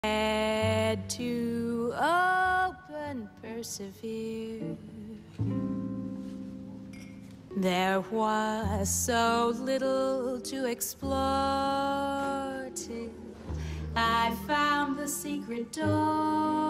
Had to open, persevere. There was so little to explore. I found the secret door.